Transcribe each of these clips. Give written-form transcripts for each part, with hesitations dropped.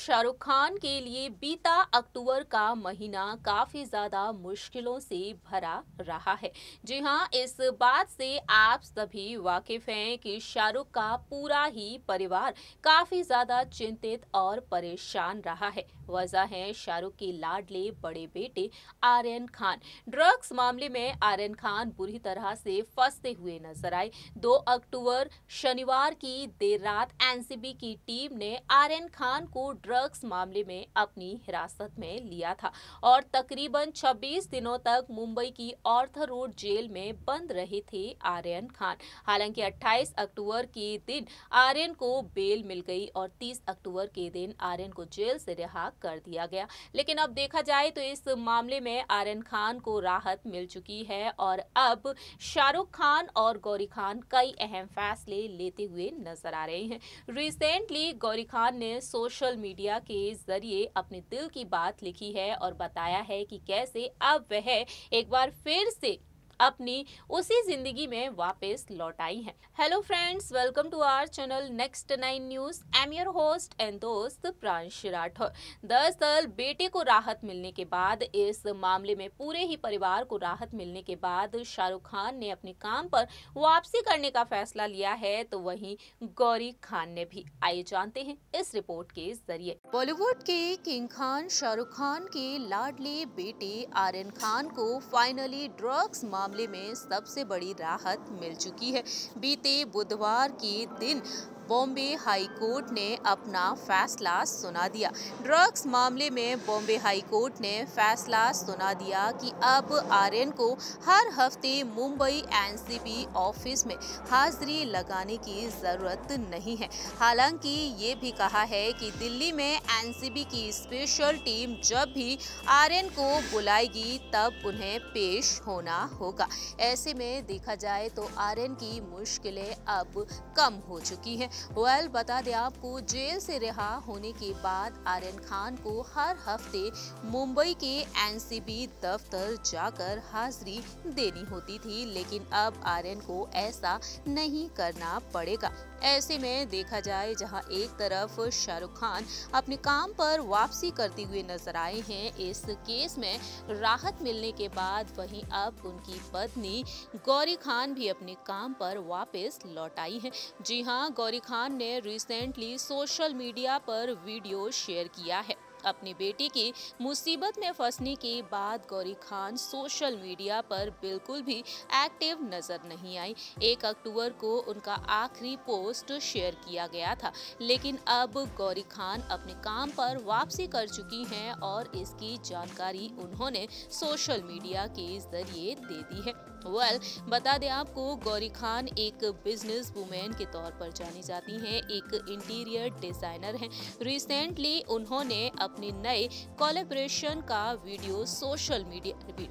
शाहरुख खान के लिए बीता अक्टूबर का महीना काफी ज्यादा मुश्किलों से भरा रहा है। जी हाँ, इस बात से आप सभी वाकिफ हैं कि शाहरुख का पूरा ही परिवार काफी ज्यादा चिंतित और परेशान रहा है। वजह है शाहरुख के लाडले बड़े बेटे आर्यन खान। ड्रग्स मामले में आर्यन खान बुरी तरह से फंसते हुए नजर आए। 2 अक्टूबर शनिवार की देर रात एनसीबी की टीम ने आर्यन खान को ड्रग्स मामले में अपनी हिरासत में लिया था और तकरीबन 26 दिनों तक मुंबई की ऑर्थर रोड जेल में बंद रहे थे आर्यन खान। हालांकि 28 अक्टूबर के दिन आर्यन को बेल मिल गई और 30 अक्टूबर के दिन आर्यन को जेल से रिहा कर दिया गया। लेकिन अब देखा जाए तो इस मामले में आर्यन खान को राहत मिल चुकी है और अब शाहरुख खान और गौरी खान कई अहम फैसले लेते हुए नजर आ रहे हैं। रिसेंटली गौरी खान ने सोशल मीडिया के जरिए अपने दिल की बात लिखी है और बताया है कि कैसे अब वह एक बार फिर से अपनी उसी जिंदगी में वापस लौट आई हैं। Hello friends, welcome to our channel next 9 news. I am your host and दोस्त प्रांश राठौर। दरअसल बेटे को राहत मिलने के बाद, इस मामले में पूरे ही परिवार को राहत मिलने के बाद शाहरुख खान ने अपने काम पर वापसी करने का फैसला लिया है, तो वहीं गौरी खान ने भी। आइए जानते हैं इस रिपोर्ट के जरिए। बॉलीवुड के किंग खान शाहरुख खान के लाडले बेटे आर्यन खान को फाइनली ड्रग्स मामले में सबसे बड़ी राहत मिल चुकी है। बीते बुधवार के दिन बॉम्बे हाई कोर्ट ने अपना फैसला सुना दिया। ड्रग्स मामले में बॉम्बे हाई कोर्ट ने फैसला सुना दिया कि अब आर्यन को हर हफ्ते मुंबई एनसीबी ऑफिस में हाजिरी लगाने की जरूरत नहीं है। हालांकि ये भी कहा है कि दिल्ली में एनसीबी की स्पेशल टीम जब भी आर्यन को बुलाएगी तब उन्हें पेश होना होगा। ऐसे में देखा जाए तो आर्यन की मुश्किलें अब कम हो चुकी हैं। बता दें आपको, जेल से रिहा होने के बाद आर्यन खान को हर हफ्ते मुंबई के एनसीबी दफ्तर जाकर हाजिरी देनी होती थी, लेकिन अब आर्यन को ऐसा नहीं करना पड़ेगा। ऐसे में देखा जाए, जहां एक तरफ शाहरुख खान अपने काम पर वापसी करते हुए नजर आए हैं इस केस में राहत मिलने के बाद, वहीं अब उनकी पत्नी गौरी खान भी अपने काम पर वापस लौट आई है। जी हां, गौरी खान ने रिसेंटली सोशल मीडिया पर वीडियो शेयर किया है। अपनी बेटी की मुसीबत में फंसने के बाद गौरी खान सोशल मीडिया पर बिल्कुल भी एक्टिव नजर नहीं आई। 1 अक्टूबर को उनका आखिरी पोस्ट शेयर किया गया था, लेकिन अब गौरी खान अपने काम पर वापसी कर चुकी हैं और इसकी जानकारी उन्होंने सोशल मीडिया के जरिए दे दी है। बता दें आपको, गौरी खान एक बिजनेस वुमेन के तौर पर जानी जाती हैं, एक इंटीरियर डिजाइनर हैं। रिसेंटली उन्होंने अपने नए कोलैबोरेशन का वीडियो सोशल मीडिया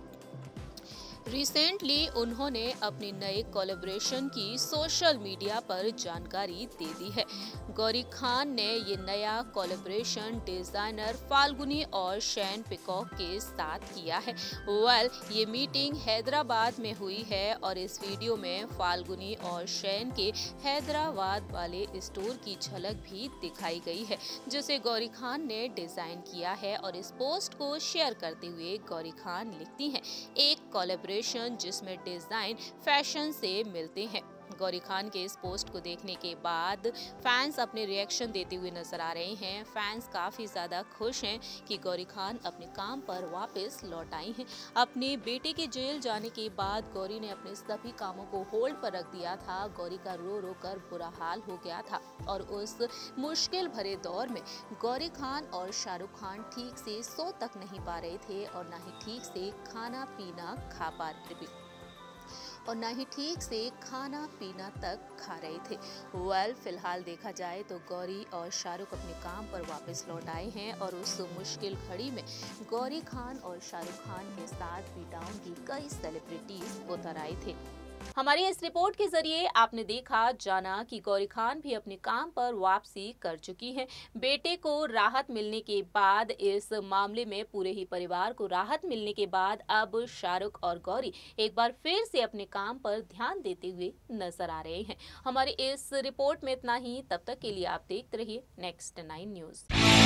अपने नए कोलैबोरेशन की सोशल मीडिया पर जानकारी दे दी है। गौरी खान ने ये नया कोलैबोरेशन डिजाइनर फाल्गुनी और शैन पिकॉक के साथ किया है। ये मीटिंग हैदराबाद में हुई है और इस वीडियो में फाल्गुनी और शैन के हैदराबाद वाले स्टोर की झलक भी दिखाई गई है, जिसे गौरी खान ने डिजाइन किया है। और इस पोस्ट को शेयर करते हुए गौरी खान लिखती हैं, एक कोलैबोरेशन जिसमें डिजाइन फैशन से मिलते हैं। गौरी खान के इस पोस्ट को देखने के बाद फैंस अपने रिएक्शन देते हुए नजर आ रहे हैं। फैंस काफी ज्यादा खुश हैं कि गौरी खान अपने काम पर वापस लौट आई हैं। अपने बेटे के जेल जाने के बाद गौरी ने अपने सभी कामों को होल्ड पर रख दिया था। गौरी का रो रो कर बुरा हाल हो गया था और उस मुश्किल भरे दौर में गौरी खान और शाहरुख खान ठीक से सो तक नहीं पा रहे थे और न ही ठीक से खाना पीना खा पा रहे थे और न ही ठीक से खाना पीना तक खा रहे थे। फिलहाल देखा जाए तो गौरी और शाहरुख अपने काम पर वापस लौट आए हैं और उस मुश्किल घड़ी में गौरी खान और शाहरुख खान के साथ बी टाउन की कई सेलिब्रिटीज उतर आए थे। हमारी इस रिपोर्ट के जरिए आपने देखा जाना कि गौरी खान भी अपने काम पर वापसी कर चुकी हैं। बेटे को राहत मिलने के बाद, इस मामले में पूरे ही परिवार को राहत मिलने के बाद अब शाहरुख और गौरी एक बार फिर से अपने काम पर ध्यान देते हुए नजर आ रहे हैं। हमारी इस रिपोर्ट में इतना ही। तब तक के लिए आप देखते रहिए नेक्स्ट 9 न्यूज।